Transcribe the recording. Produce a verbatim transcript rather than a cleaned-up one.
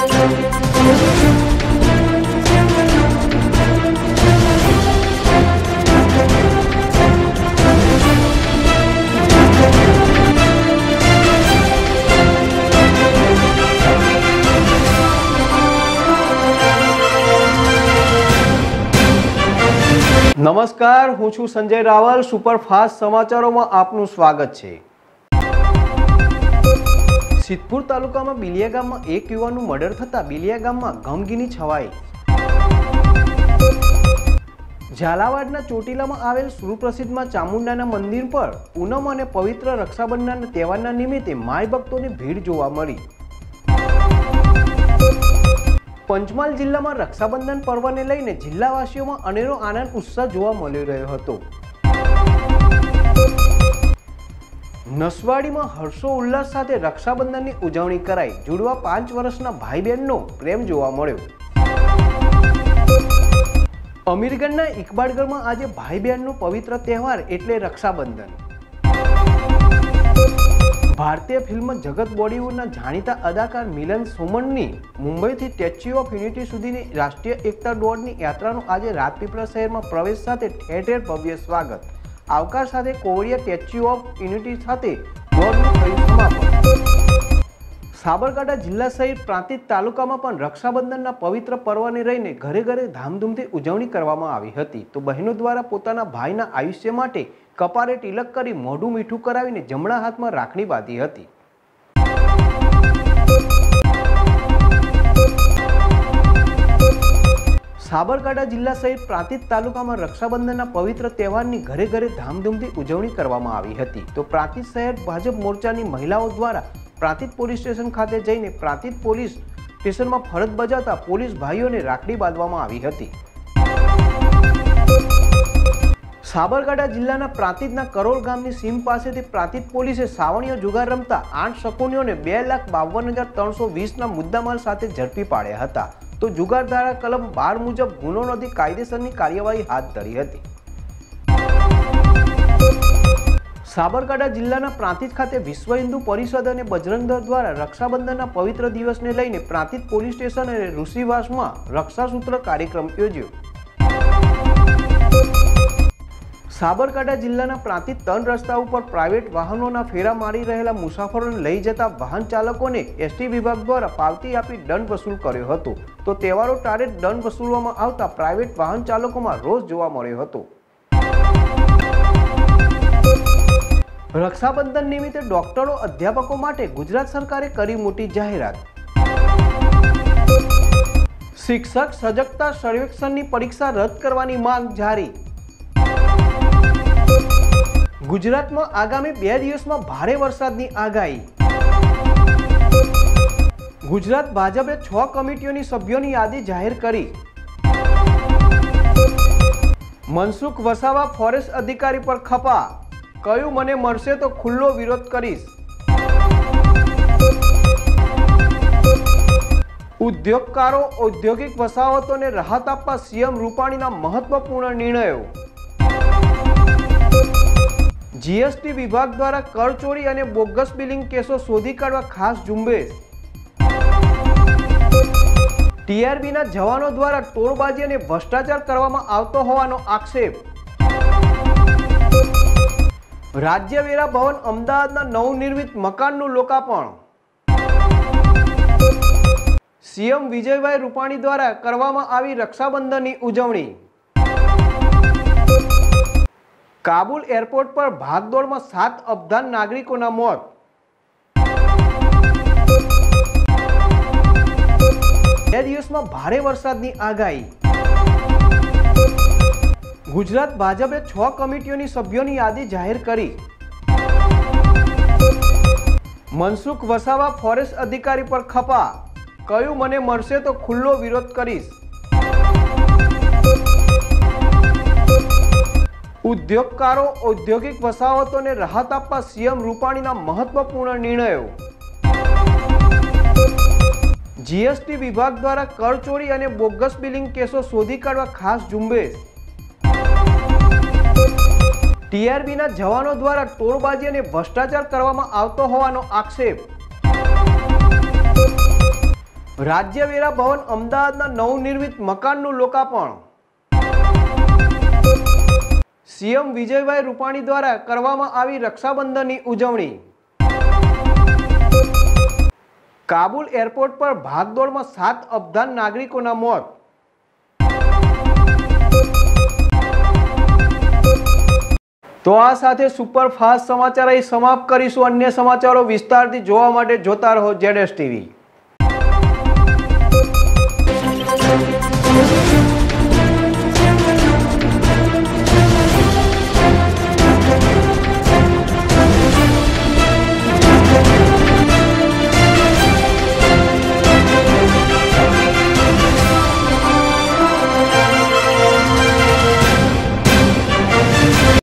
नमस्कार, हूँ छू संजय रावल। सुपरफास्ट समाचारों में आपनु स्वागत है। सिद्धपुर तालुका में बिलिया गाम में एक युवानु मर्डर थता बिलिया गाम में गमगीनी छवाई। झालावाड़ना ચોટીલા में आवेल सुप्रसिद्ध मां चामुंडाना मंदिर पर पूनम और पवित्र रक्षाबंधन तहेवारना निमित्ते माई भक्तों की भीड़ जोवा मळी। पंचमहाल जिल्ला में रक्षाबंधन पर्व ने लईने जिल्लावासीओं में अनेरो आनंद उत्साह जोवा मळी रह्यो हतो। नसवाड़ी में हर्षो उल्लास साथे रक्षाबंधन की उजवणी कराई। जुड़वा पांच वर्षना भाई बहननो प्रेम जोवा मळ्यो। अमीरगढ़ना इकबालगढ़ में आज भाई बहननो पवित्र तहेवार एटले रक्षाबंधन। भारतीय फिल्म जगत बॉलीवुडना जाणीता अदाकार मिलन सोमणनी मुंबई थी स्टेच्यू ऑफ यूनिटी सुधीनी राष्ट्रीय एकता दौड़नी यात्रानो आज રાજપીપળા शहर में प्रवेश साथे ठेर ठेर भव्य स्वागत। आवकार साथे कोवड़िया स्टेच्यू ऑफ यूनिटी साथे दौड़नुं थयुं समापन। साबरकांठा जिल्ला सहित प्रांतिज तालुका में पण रक्षाबंधनना पवित्र पर्वने लईने घरे घरे धामधूमथी उजवणी करवामां आवी हती। तो बहनों द्वारा पोताना भाईना आयुष्य माटे कपारे तिलक करी मोढुं मीठुं करावीने जमणा हाथ में राखड़ी बांधी हती। साबरकांठा जिल्ला सहित प्रांतिज तालुका में रक्षाबंधनना पवित्र तहेवारनी घरे घरे धामधूमथी उजवणी करवामां आवी हती। तो प्रांतिज शहर भाजप मोर्चानी महिलाओं द्वारा प्रांतिज पोलीस स्टेशन खाते जईने प्रांतिज पोलीस स्टेशन में फरज बजावता पोलीस भाईओने राखड़ी बांधवामां आवी हती। साबरकांठा जिल्लाना प्रांतिजना करोल गामनी सीम पासेथी प्रांतिज पोलीसे सावणियो जुगार रमता आठ शकुनीओने बे लाख बावन हजार त्रणसो वीस ना मुद्दामाल साथे झड़पी पाड्या हता। तो जुगारधारा कलम बार मुजब गुनो नोंधी कायदेसरनी कार्यवाही हाथ धरी हती। साबरकांठा जिल्लाना प्रांतिज खाते विश्व हिंदू परिषद और बजरंग दल द्वारा रक्षाबंधनना पवित्र दिवस ने लईने प्रांतिज पोलीस स्टेशन और ऋषिवास में रक्षासूत्र कार्यक्रम योज्यो। साबरकांठा जिल्लाना प्रांतिज त्रण रस्ता पर प्राइवेट वाहनों फेरा मारी रहेला मुसाफरोने लई जता वाहन चालकोने एसटी विभाग द्वारा पावती आपी दंड वसूल कर्यो हतो। तो तहेवारो टारे दंड वसूलवामां आवता प्राइवेट वाहन चालकोमां रोष जोवा मळ्यो हतो। रक्षाबंधन निमित्ते डॉक्टरो अध्यापकों माटे गुजरात सरकारे करी मोटी जाहेरात। शिक्षक सजगता सर्वेक्षणनी परीक्षा रद्द करवानी मांग जारी। गुजरात में आगामी बे दिवस में भारे वरसादनी आगाही। गुजरात भाजपे छ कमिटीओनी सभ्योनी यादी जाहिर करी। मनसुख वसावा फॉरेस्ट अधिकारी पर खपा, कह्युं मने मळशे तो खुल्लो विरोध करीश। उद्योगकारो औद्योगिक वसाहतोने राहत आपवा सीएम रूपाणीना महत्वपूर्ण निर्णयों। जीएसटी विभाग द्वारा कर चोरी और बोगस बिलिंग केसों शोधी काढवा खास झुंबेश। टीआरबी ना जवानों द्वारा तोड़बाजी और भ्रष्टाचार करवामां आवतो होवानो आक्षेप। राज्य वेरा भवन अमदावादना नवनिर्मित मकाननुं लोकार्पण। सीएम विजयभाई रूपाणी द्वारा करवामां आवी रक्षाबंधननी उजवणी। काबुल एयरपोर्ट पर भागदौड़ में सात अफगान नागरिकों ना मौत। बे दिवस में भारे वरसादनी आगाही। गुजरात भाजपे छ कमिटीओनी सभ्योनी यादी जाहिर करी। मनसुख वसावा फॉरेस्ट अधिकारी पर खपा, कह्युं मने मळशे तो खुल्लो विरोध करीश। उद्योगकारो औद्योगिक वसाहतोने राहत आपवा सीएम रूपाणीना महत्वपूर्ण निर्णयों। जीएसटी विभाग द्वारा कर चोरी और बोगस बिलिंग केसों शोधी काढवा खास झुंबेश। टीआरबी ना जवानों द्वारा तोड़बाजी और भ्रष्टाचार करवामां आवतो होवानो आक्षेप। રાજ્ય વેરા ભવન અમદાવાદના નવનિર્મિત મકાનનું લોકાર્પણ। સીએમ વિજયભાઈ રૂપાણી દ્વારા કરવામાં આવી રક્ષાબંધનની ઉજવણી। કાબુલ એરપોર્ટ પર ભાગદોડમાં સાત અફઘાન નાગરિકોના મોત। તો આ સાથે સુપરફાસ્ટ સમાચાર અહીં સમાપ્ત કરીશું। અન્ય સમાચારો વિસ્તારથી જોવા માટે જોતા રહો જેડએસ ટીવી।